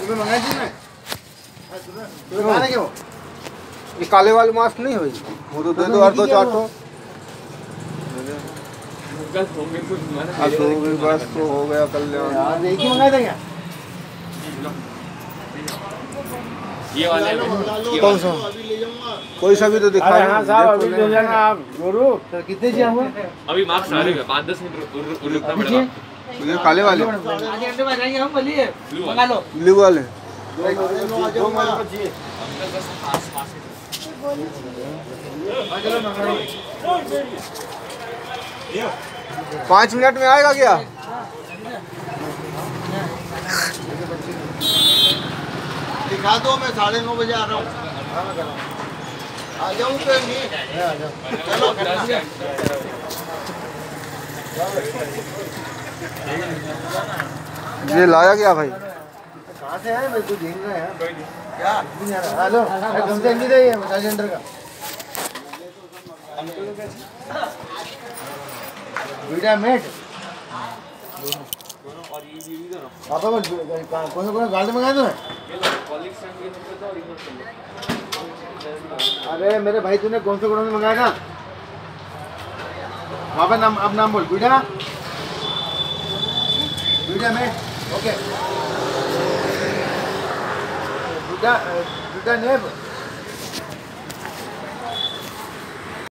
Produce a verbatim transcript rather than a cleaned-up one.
तुम्हें मंगाई थी मैं तुम्हें खाने क्यों ये काले वाले मास्क नहीं हुई वो तो दे दो और दो चार तो हाँ तो बस तो हो गया कल्याण यार एक ही मंगाया था क्या ये वाले कौन सा कोई सा भी तो दिखाई हाँ साहब अभी ले जाना आप गुरु तो कितने जी हुआ अभी मार्क्स आ रहे हैं पाँच दस मिनट रुकना पड़ेगा ये काले वाले आधे घंटे में जाएंगे हम बोलिए मंगा लो ब्लू वाले दो मेरे को चाहिए पाँच मिनट में आएगा क्या दिखा दो मैं साढ़े नौ बजे आ रहा हूँ आ जाऊँ तो नहीं चलो ये लाया क्या भाई कहाँ से आए मेरे को देख रहे हैं क्या हेलो कम से नहीं रही है मसाज सेंटर का वीडियो मेट पापा कौन कौन कौन गाड़ी मंगा दो अरे मेरे भाई तूने कौन से कौन से मंगाया था पापा नाम अब नाम बोल video video mate okay video video नेब